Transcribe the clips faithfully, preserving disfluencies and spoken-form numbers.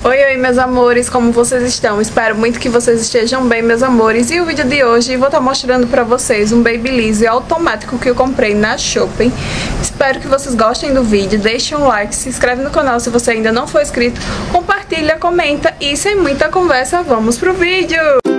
Oi, oi, meus amores, como vocês estão? Espero muito que vocês estejam bem, meus amores. E o vídeo de hoje vou estar mostrando pra vocês um Babyliss automático que eu comprei na Shopping. Espero que vocês gostem do vídeo, deixem um like, se inscreve no canal se você ainda não for inscrito, compartilha, comenta e sem muita conversa, vamos pro vídeo!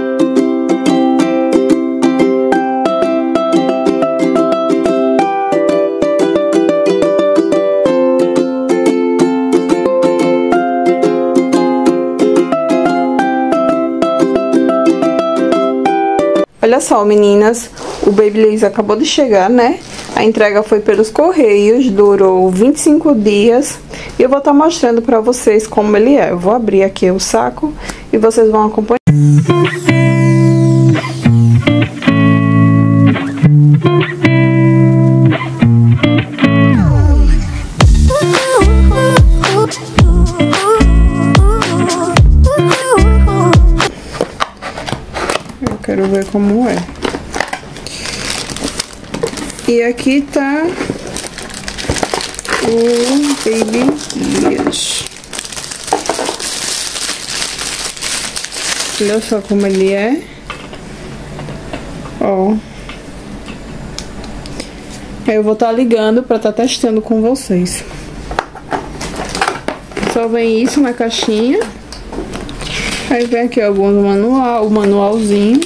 Olha só, meninas, o Babyliss acabou de chegar, né? A entrega foi pelos correios, durou vinte e cinco dias. E eu vou estar mostrando pra vocês como ele é. Eu vou abrir aqui o saco e vocês vão acompanhar. Quero ver como é. E aqui tá o Babyliss. Olha só como ele é. Ó. Aí eu vou estar ligando pra estar testando com vocês. Só vem isso na caixinha. Aí vem aqui alguns manual, o manualzinho.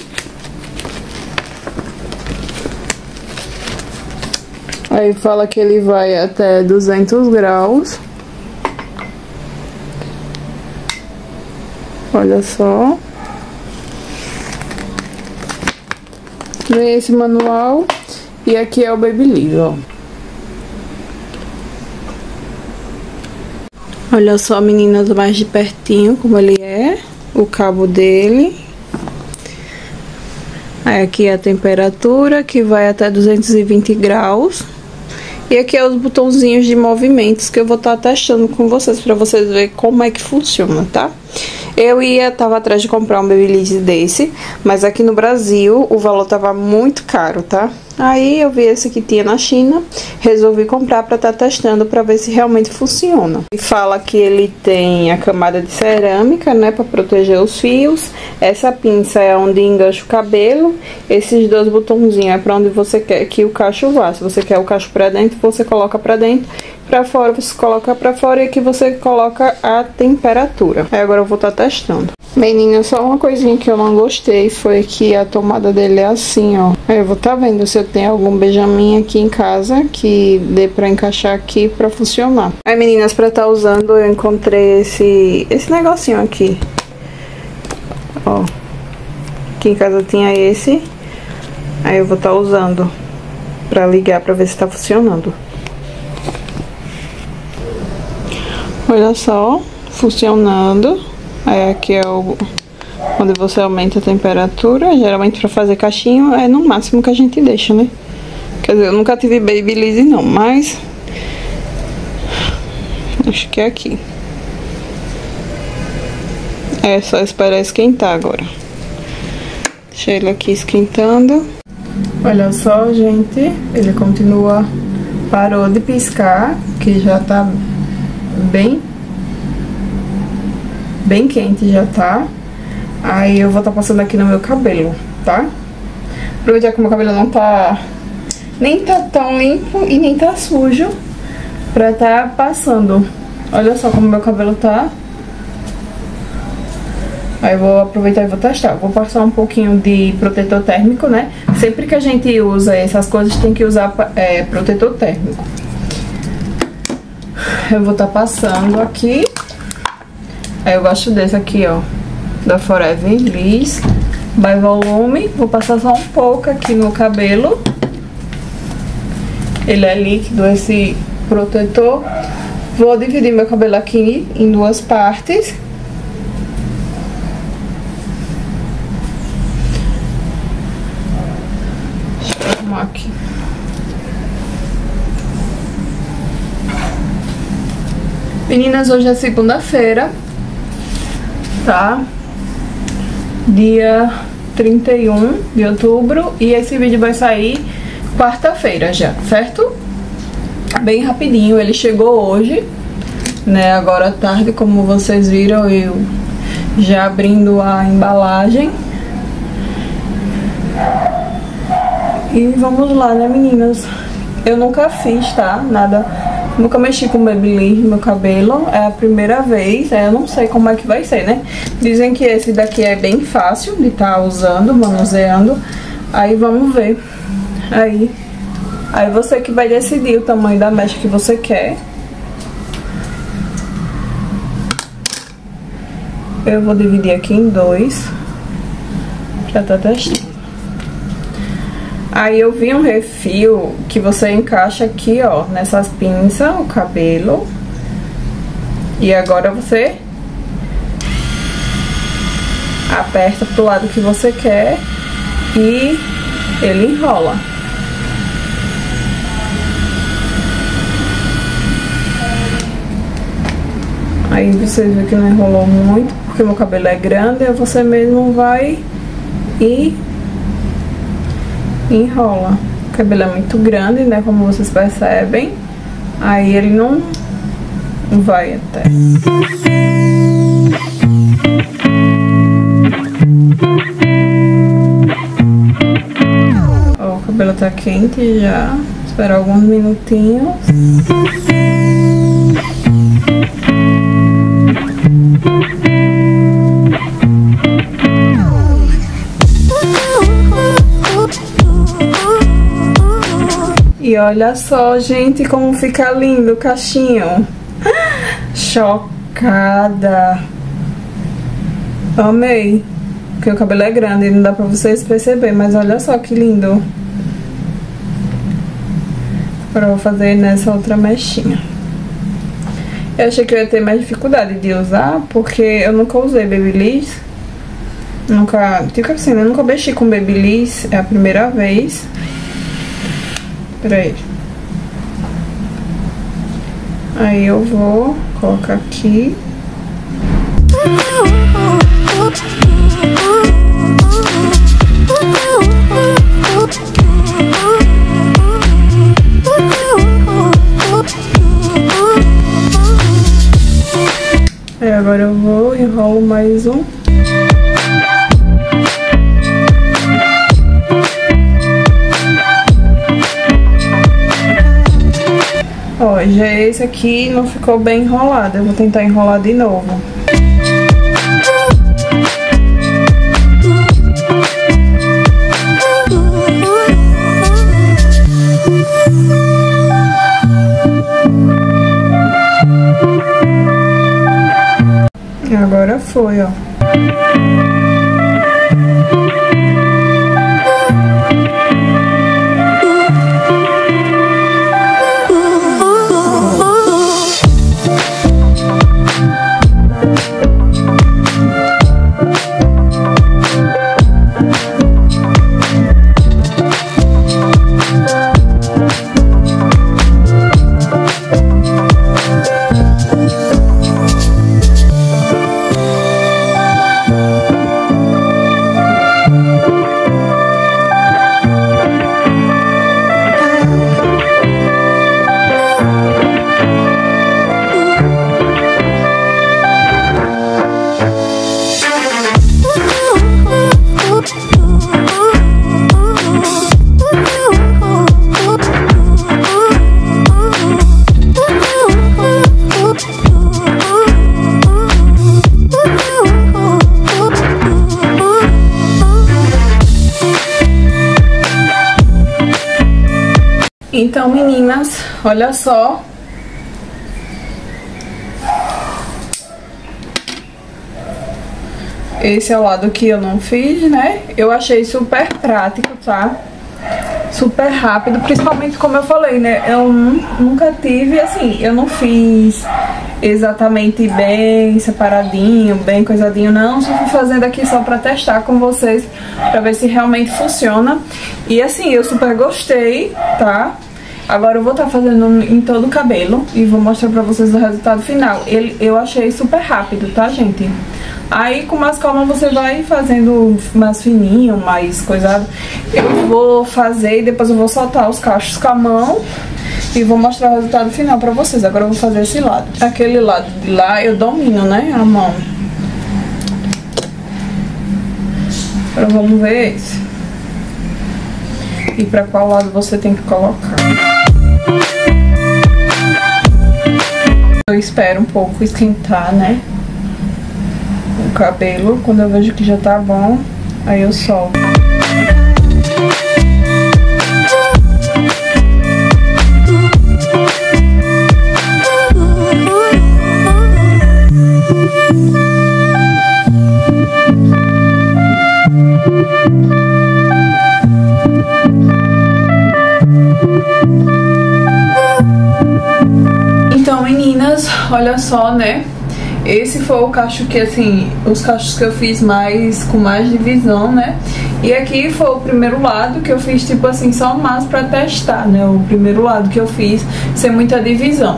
Aí fala que ele vai até duzentos graus. Olha só. Vem esse manual. E aqui é o Babyliss, ó. Olha só, meninas, mais de pertinho como ele é. O cabo dele. Aí aqui é a temperatura, que vai até duzentos e vinte graus. E aqui é os botãozinhos de movimentos que eu vou estar testando com vocês, pra vocês verem como é que funciona, tá? Eu ia, tava atrás de comprar um Babyliss desse, mas aqui no Brasil o valor tava muito caro, tá? Aí eu vi esse que tinha na China, resolvi comprar pra estar testando pra ver se realmente funciona. E fala que ele tem a camada de cerâmica, né, pra proteger os fios. Essa pinça é onde engancha o cabelo. Esses dois botãozinhos é pra onde você quer que o cacho vá. Se você quer o cacho pra dentro, você coloca pra dentro. Pra fora, você coloca pra fora e aqui você coloca a temperatura. Aí agora eu vou estar testando. Menina, só uma coisinha que eu não gostei foi que a tomada dele é assim, ó. Aí eu vou estar vendo se eu tenho algum Benjamin aqui em casa que dê pra encaixar aqui pra funcionar. Aí, meninas, pra estar usando, eu encontrei esse, esse negocinho aqui. Ó. Aqui em casa tinha esse. Aí eu vou estar usando pra ligar pra ver se tá funcionando. Olha só, funcionando. Aí aqui é o onde você aumenta a temperatura. Geralmente pra fazer cachinho é no máximo que a gente deixa, né? Quer dizer, eu nunca tive Babyliss não, mas acho que é aqui. É só esperar esquentar agora. Deixa ele aqui esquentando. Olha só, gente, ele continua, parou de piscar, que já tá bem bem quente, já tá. Aí eu vou estar tá passando aqui no meu cabelo, tá? Aproveitar que o meu cabelo não tá nem tá tão limpo e nem tá sujo pra tá passando. Olha só como meu cabelo tá. Aí eu vou aproveitar e vou testar. Vou passar um pouquinho de protetor térmico, né? Sempre que a gente usa essas coisas tem que usar é, protetor térmico. Eu vou estar tá passando aqui. Aí eu gosto desse aqui, ó, da Forever Liss by Volume. Vou passar só um pouco aqui no cabelo. Ele é líquido, esse protetor. Vou dividir meu cabelo aqui em duas partes. Deixa eu arrumar aqui. Meninas, hoje é segunda-feira, tá? Dia trinta e um de outubro. E esse vídeo vai sair quarta-feira já, certo? Bem rapidinho, ele chegou hoje. né? Agora à tarde, como vocês viram, eu já abrindo a embalagem. E vamos lá, né, meninas? Eu nunca fiz, tá? Nada, nunca mexi com Babyliss no meu cabelo. É a primeira vez, é, eu não sei como é que vai ser, né? Dizem que esse daqui é bem fácil de estar usando, manuseando. Aí vamos ver. Aí, aí você que vai decidir o tamanho da mecha que você quer. Eu vou dividir aqui em dois pra tá testando. Aí eu vi um refil que você encaixa aqui, ó, nessas pinças, o cabelo. E agora você aperta pro lado que você quer e ele enrola. Aí vocês viram que não enrolou muito, porque meu cabelo é grande, aí você mesmo vai e enrola. O cabelo é muito grande, né, como vocês percebem. Aí ele não vai até. Ó, o cabelo tá quente já. Esperar alguns minutinhos. E olha só, gente, como fica lindo o cachinho. Chocada. Amei. Porque o cabelo é grande e não dá pra vocês perceberem, mas olha só que lindo. Agora eu vou fazer nessa outra mechinha. Eu achei que eu ia ter mais dificuldade de usar, porque eu nunca usei Babyliss. Nunca, tipo assim, eu nunca mexi com Babyliss, é a primeira vez. Peraí. Aí eu vou colocar aqui. Aí agora eu vou enrolo mais um. Ó, já esse aqui não ficou bem enrolado. Eu vou tentar enrolar de novo. Agora foi, ó. Então, meninas, olha só. Esse é o lado que eu não fiz, né? Eu achei super prático, tá? Super rápido, principalmente como eu falei, né? Eu nunca tive, assim, eu não fiz exatamente bem separadinho, bem coisadinho, não. Só fui fazendo aqui só pra testar com vocês, pra ver se realmente funciona. E assim, eu super gostei, tá? Agora eu vou estar fazendo em todo o cabelo e vou mostrar pra vocês o resultado final. Ele, eu achei super rápido, tá, gente? Aí com mais calma você vai fazendo mais fininho, mais coisado. Eu vou fazer e depois eu vou soltar os cachos com a mão. e vou mostrar o resultado final pra vocês. Agora eu vou fazer esse lado. Aquele lado de lá eu domino, né, a mão. Agora vamos ver esse. E pra qual lado você tem que colocar. Eu espero um pouco esquentar, né, o cabelo. Quando eu vejo que já tá bom, aí eu solto. Então, meninas, olha só, né? Esse foi o cacho que, assim, os cachos que eu fiz mais, com mais divisão, né? E aqui foi o primeiro lado que eu fiz, tipo assim, só mais pra testar, né? O primeiro lado que eu fiz sem muita divisão.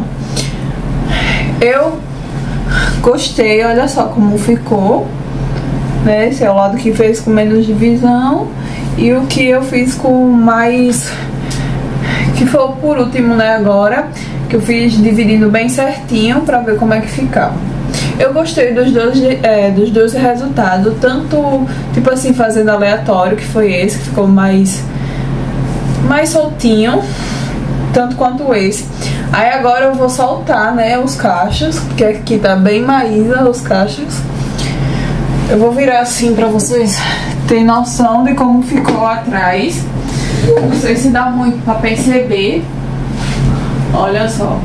Eu gostei, olha só como ficou, né? Esse é o lado que fez com menos divisão. E o que eu fiz com mais... que foi por último, né, agora, que eu fiz dividindo bem certinho pra ver como é que ficava. Eu gostei dos dois, é, dos dois resultados, tanto, tipo assim, fazendo aleatório, que foi esse, que ficou mais, mais soltinho, tanto quanto esse. Aí agora eu vou soltar, né, os cachos, porque aqui tá bem maísa os cachos. Eu vou virar assim pra vocês terem noção de como ficou atrás. Não sei se dá muito pra perceber. Olha só.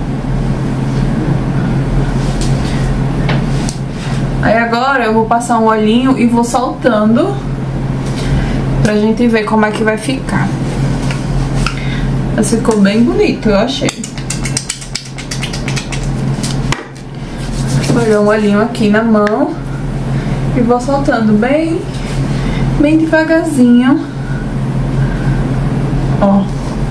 Aí agora eu vou passar um olhinho e vou soltando pra gente ver como é que vai ficar. Mas ficou bem bonito, eu achei. Vou dar um olhinho aqui na mão e vou soltando bem, bem devagarzinho. Ó.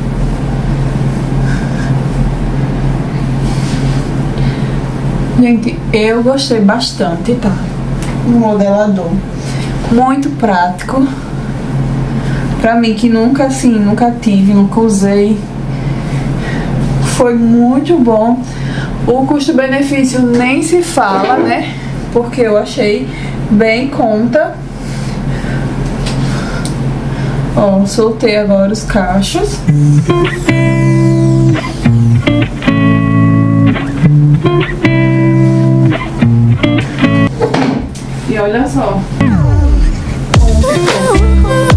Gente, eu gostei bastante, tá? O modelador. Muito prático. Pra mim que nunca, assim, nunca tive, nunca usei. Foi muito bom. O custo-benefício nem se fala, né? Porque eu achei bem conta. Ó, soltei agora os cachos. E olha só como ficou.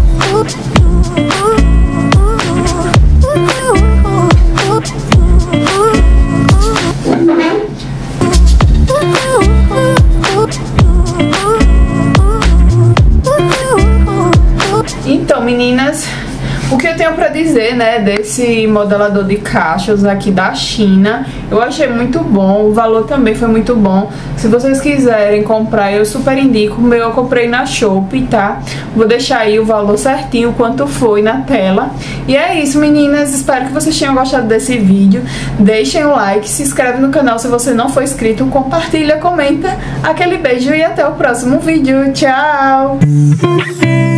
Então, meninas, o que eu tenho pra dizer, né, desse modelador de cachos aqui da China, eu achei muito bom, o valor também foi muito bom. Se vocês quiserem comprar, eu super indico. O meu eu comprei na Shopee, tá? Vou deixar aí o valor certinho, quanto foi na tela. E é isso, meninas, espero que vocês tenham gostado desse vídeo. Deixem o like, se inscreve no canal se você não for inscrito, compartilha, comenta. Aquele beijo e até o próximo vídeo. Tchau!